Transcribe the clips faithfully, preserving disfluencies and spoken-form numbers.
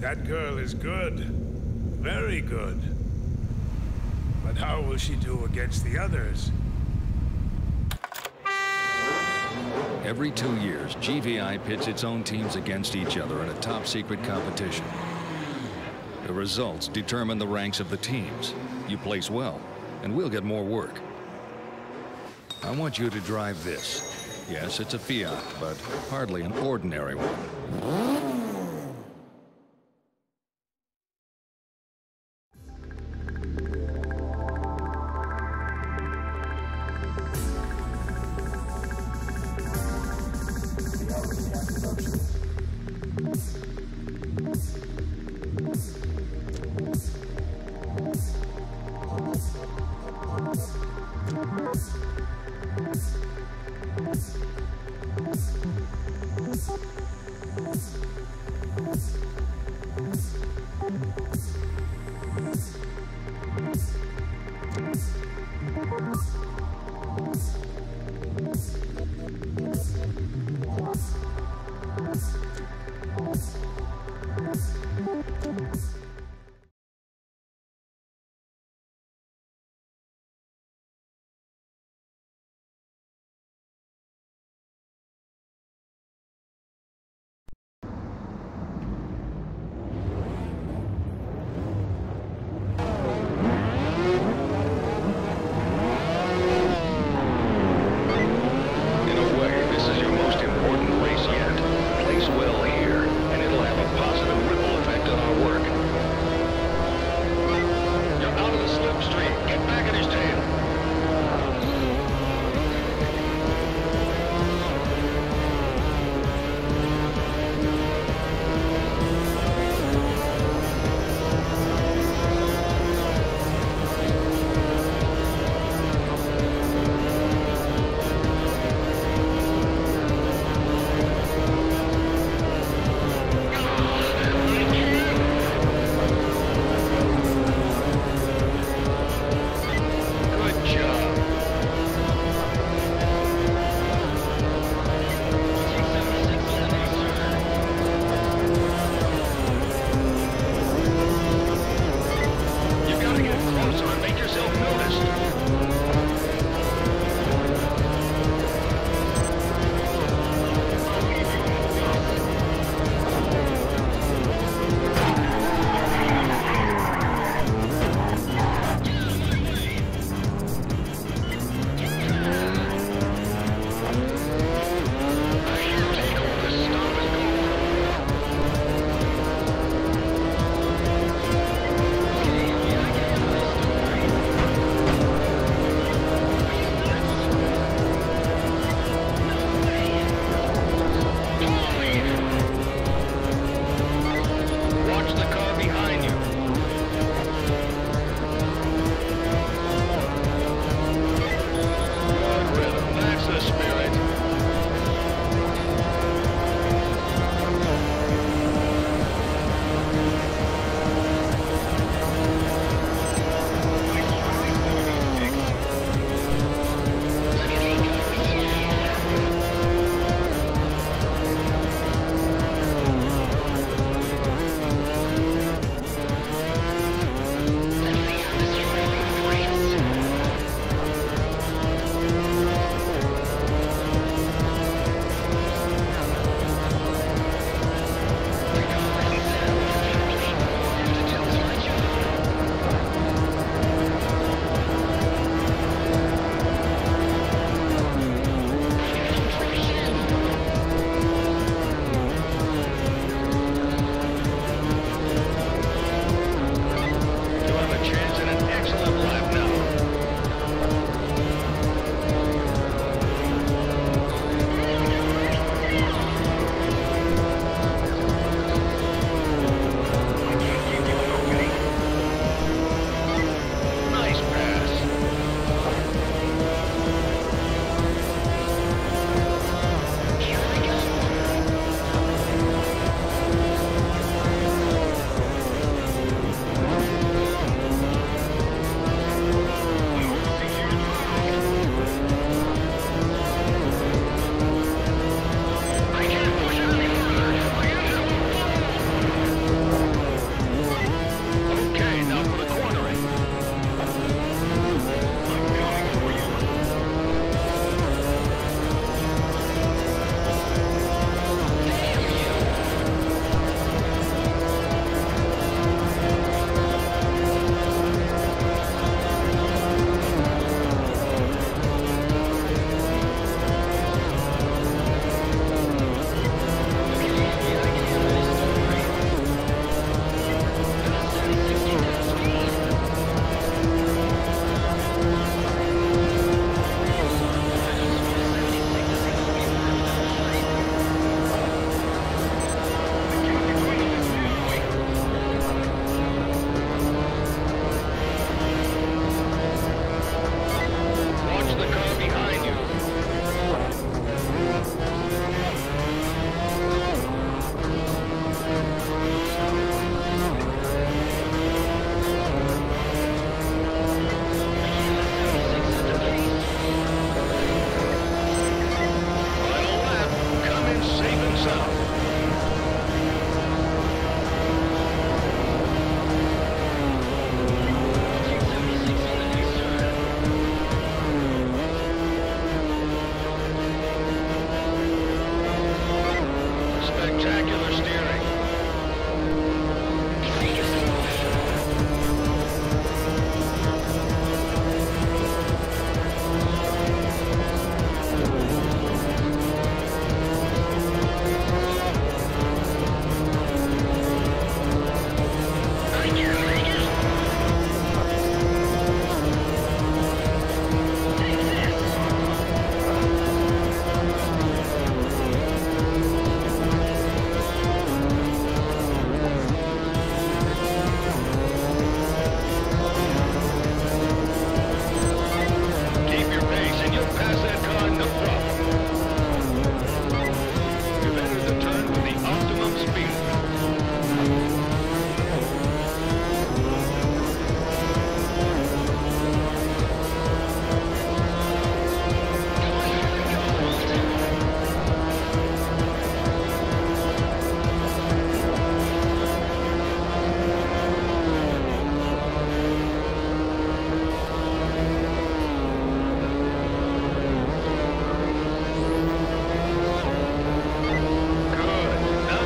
That girl is good. Very good. But how will she do against the others? Every two years, G V I pits its own teams against each other in a top-secret competition. The results determine the ranks of the teams. You place well, and we'll get more work. I want you to drive this. Yes, it's a Fiat, but hardly an ordinary one.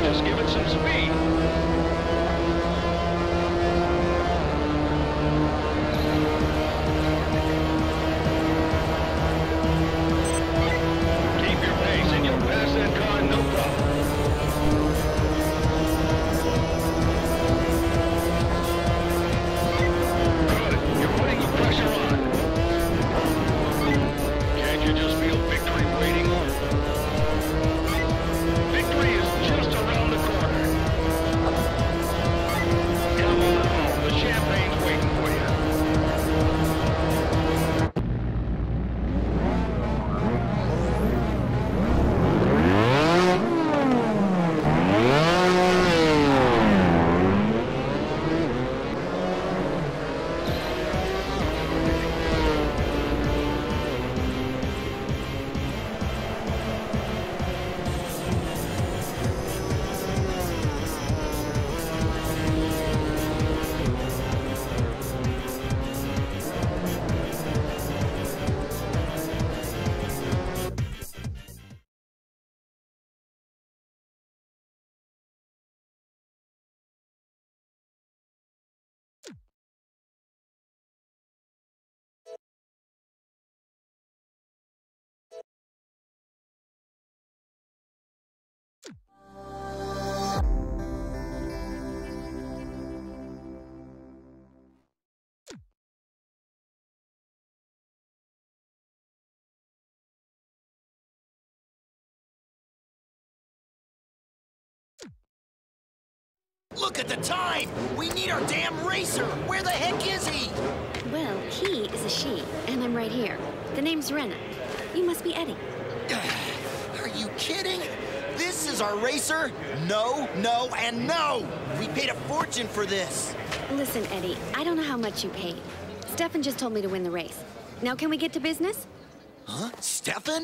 Just give it some speed. Keep your pace and you'll pass that car no problem. Good. You're putting the pressure on. Can't you just feel victory waiting? Victory is just around the corner. Come on home. The champagne's waiting for you. Look at the time! We need our damn racer! Where the heck is he? Well, he is a she, and I'm right here. The name's Rena. You must be Eddie. Are you kidding? This is our racer? No, no, and no! We paid a fortune for this! Listen, Eddie, I don't know how much you paid. Stefan just told me to win the race. Now can we get to business? Huh? Stefan?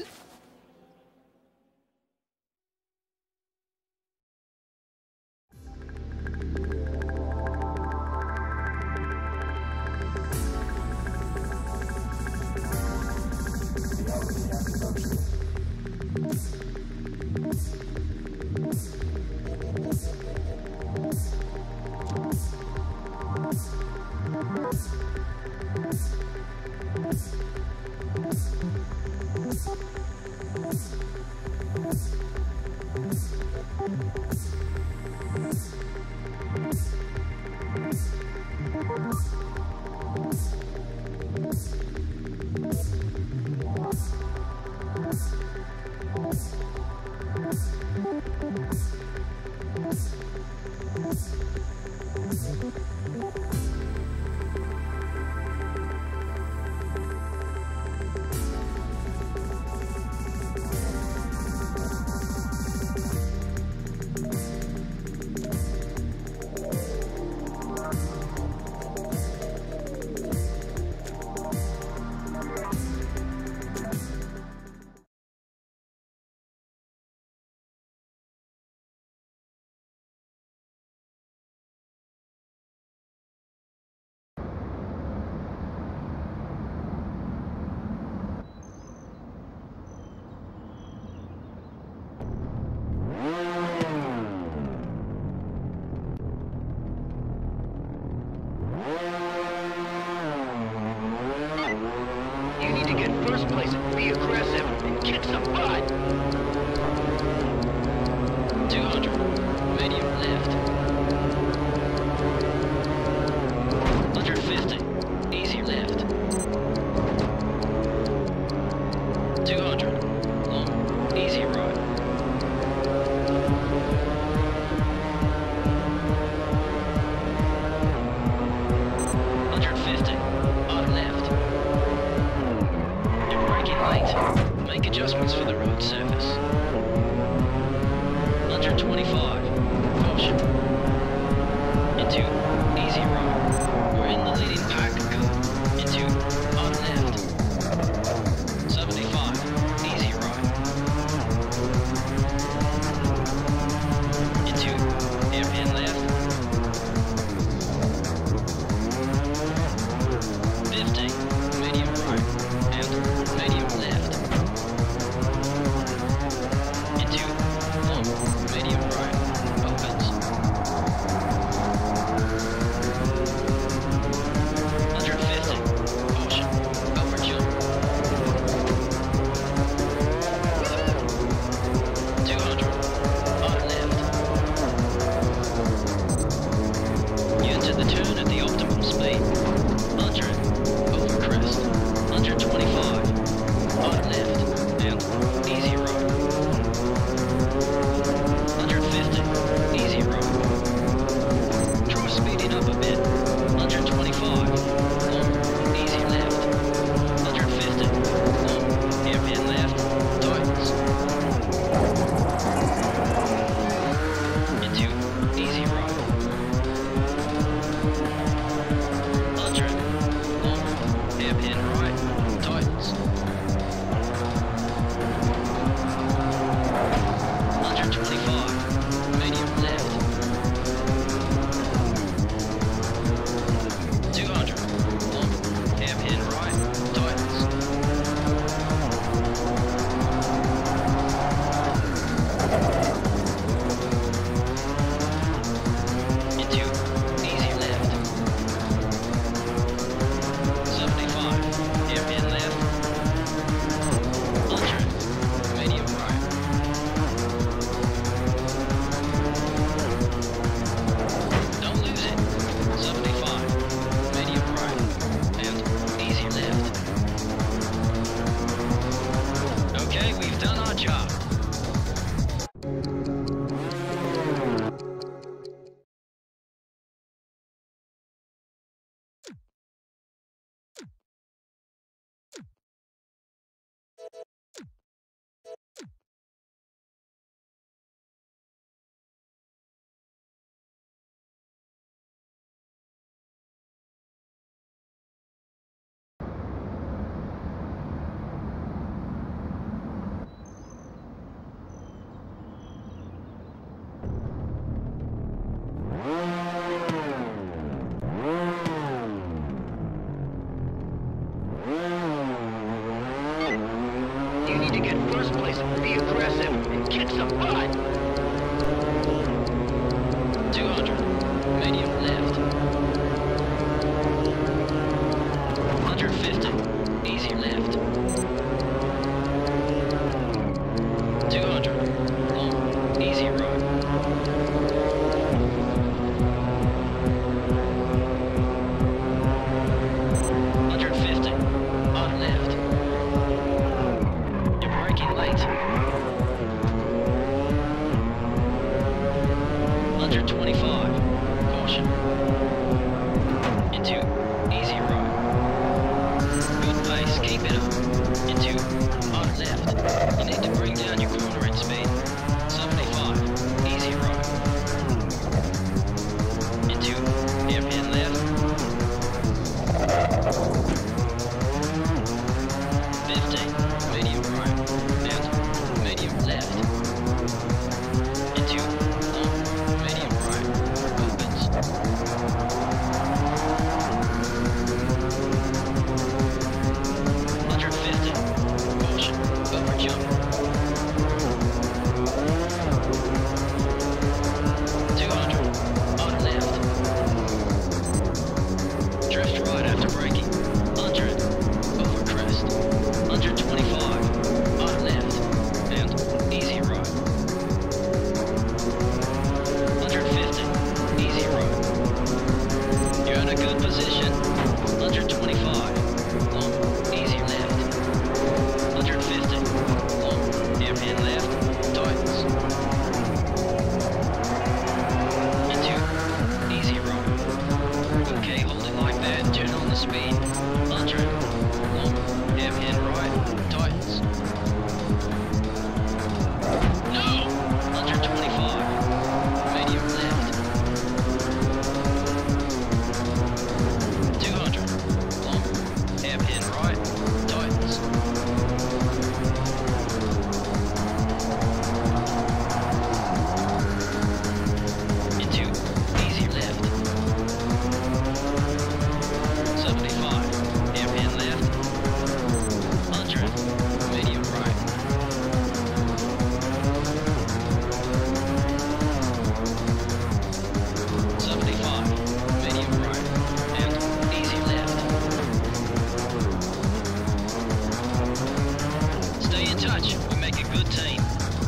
You need to get first place and be aggressive and kick some butt. two hundred. Medium left. one hundred fifty. Easy left. two hundred. Long. Easy right. one hundred fifty. On left. You're braking late. Make adjustments for the road surface. one hundred twenty-five. Caution. Into easy right. We're in the leading pack. Good. Into on left. seventy-five. Easy right. Into airpin left. fifty. Medium right. And medium left. Into long. Medium right. some butt. two hundred, medium left. one fifty, easy left. two hundred, long, easy right. one fifty, on left. You're braking late. one twenty-five, caution. Into easy right. Good pace, keep it up. Into on left. You need to bring down your corner end speed. seventy-five, easy right. Into hairpin left. fifty, medium right. And medium left. Into long, medium right. Opens. one fifty, caution, over jump. two hundred, on left. Drift right after braking. one hundred, over crest. one twenty-five, on left. And easy right. one fifty, easy right. You're in a good position. one twenty-five, long, easy left. one fifty, long, hairpin left, tightens. Into easy right. Okay, hold it like that, turn on the speed. one hundred, long, hairpin right, tightens. No! one twenty-five, medium left. two hundred, long, hairpin right, tightens. Into easy left. seventy-five, hairpin left. one hundred, medium right. seventy-five, medium right. And easy left. Stay in touch. We make a good team.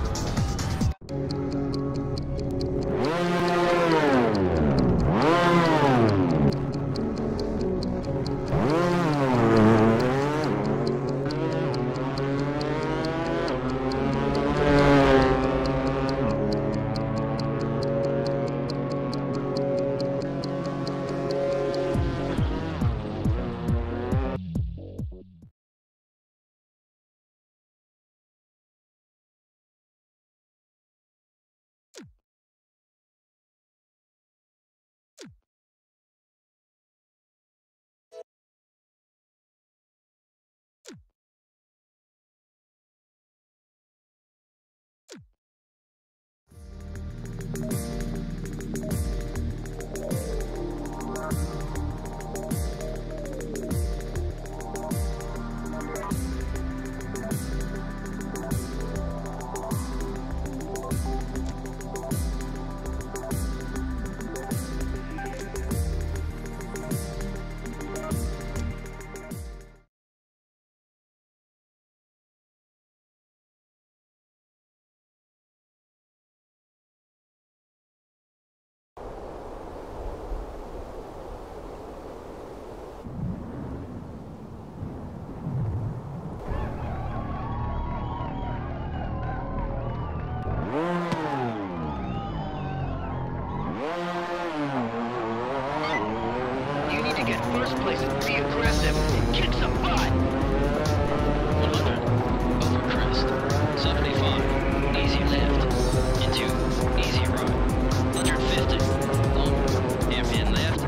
You need to get first place and be aggressive. Kick some butt. one hundred, over crest. seventy-five, easy left. Into easy right. one fifty, long, hairpin left.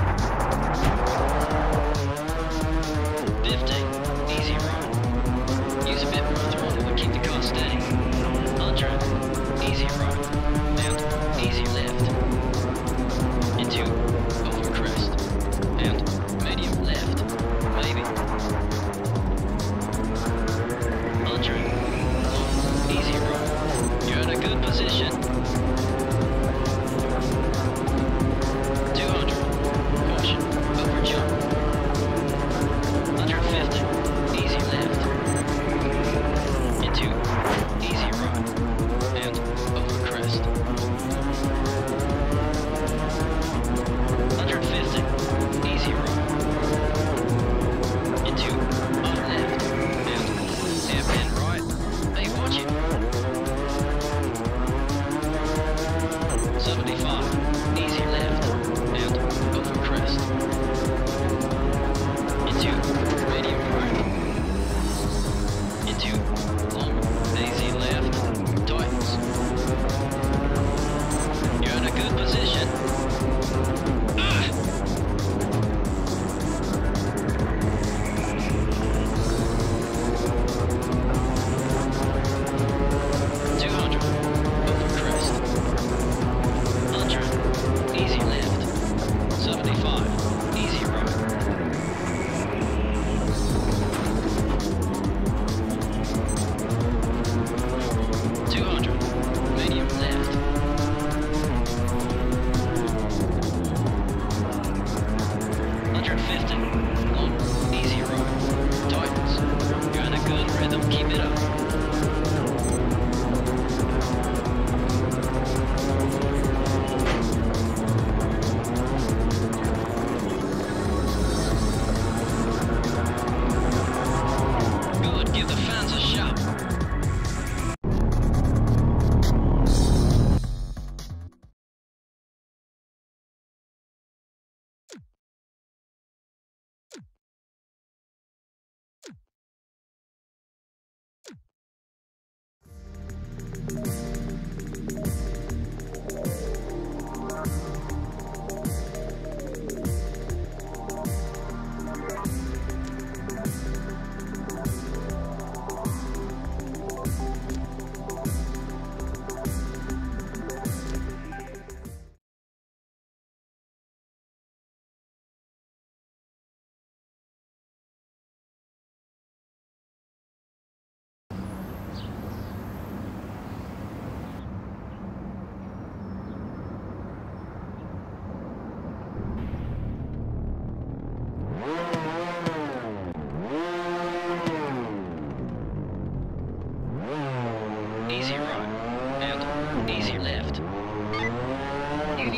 fifty, easy right. Use a bit more throttle to keep the car steady. one hundred, easy right. And easy left. Into over crest. And medium left. Maybe.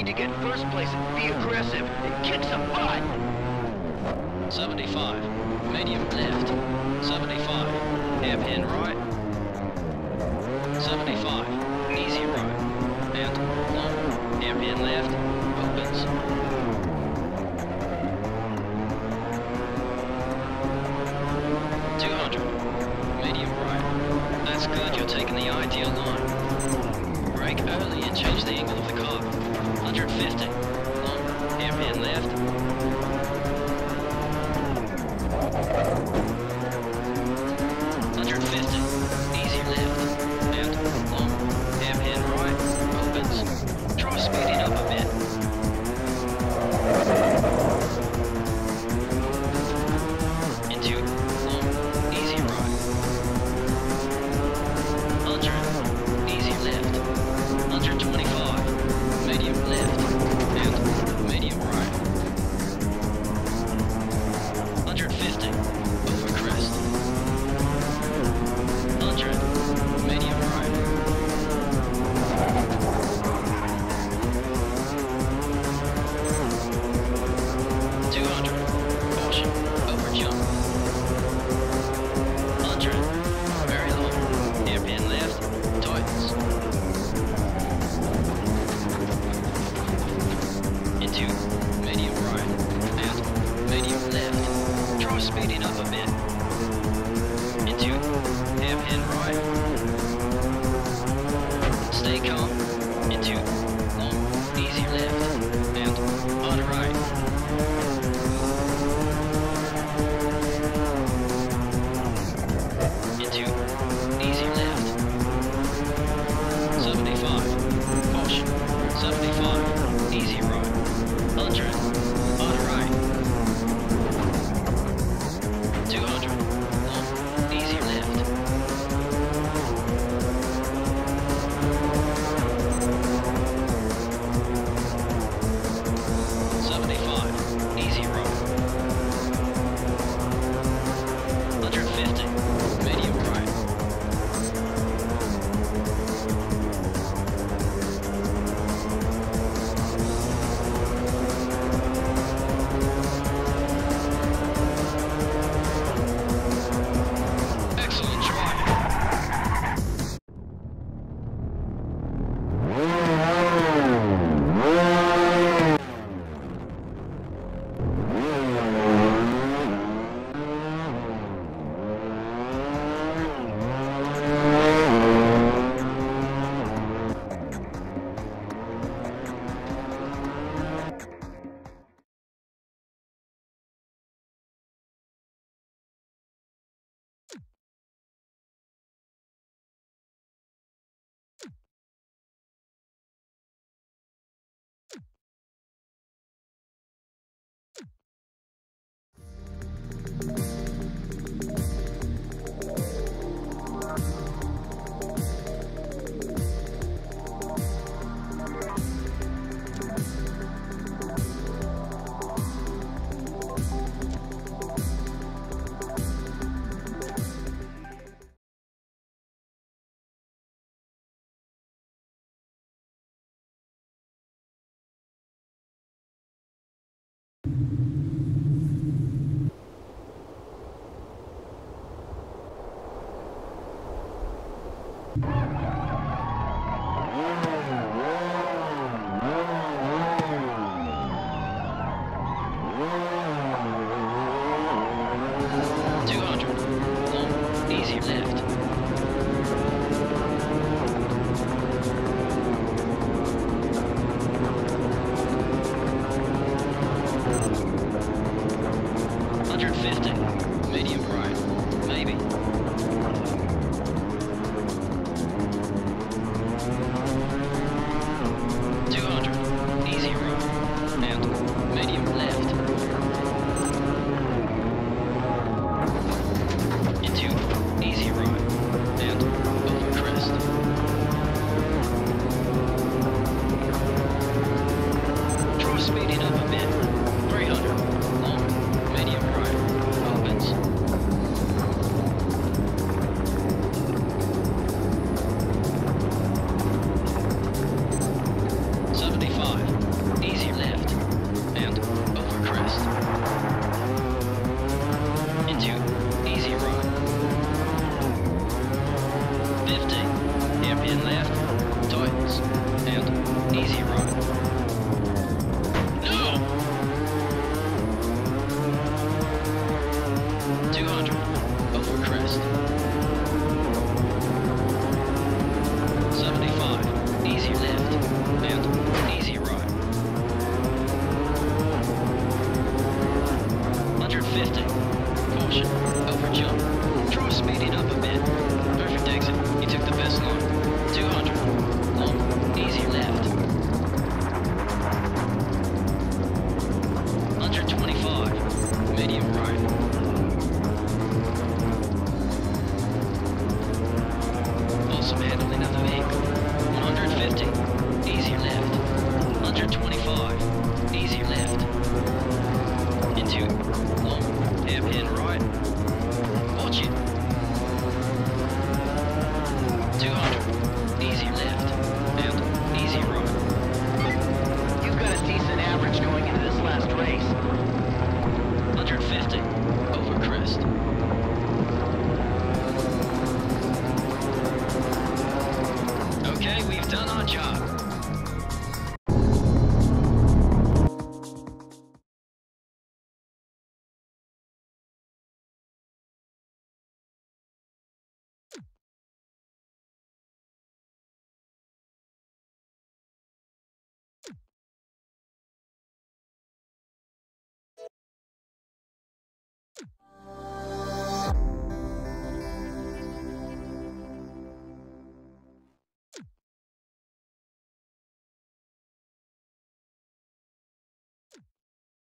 need to get first place and be aggressive and kick some butt. seventy-five, medium left. seventy-five, hairpin right. seventy-five, easy right. And long, hairpin left, opens. two hundred, medium right. That's good, you're taking the ideal line. Brake early and change the angle of the car. one hundred fifty, long, hairpin left. one hundred fifty, easy left, and long, hairpin right, opens. Try speeding up a bit. Into long, easy right. one hundred, easy left. one hundred twenty-five, medium left, and medium right. one hundred fifty, over crest. one hundred, medium right. two hundred, caution, over jump. one hundred, very low, hairpin left, tightens. Into medium right, and medium left. Try speeding up a bit. Into hairpin right. Stay calm. Into long, easy left, and on right. Into easy left. seventy-five, caution. seventy-five, easy right. one hundred, on right. two hundred, long, easy left. seventy-five, easy right. one hundred fifty, medium right. Excellent try. two hundred, long, easy left. one hundred fifty, medium right, maybe. two hundred, easy right, and medium left. Into easy right, and over crest. Try speeding up a bit.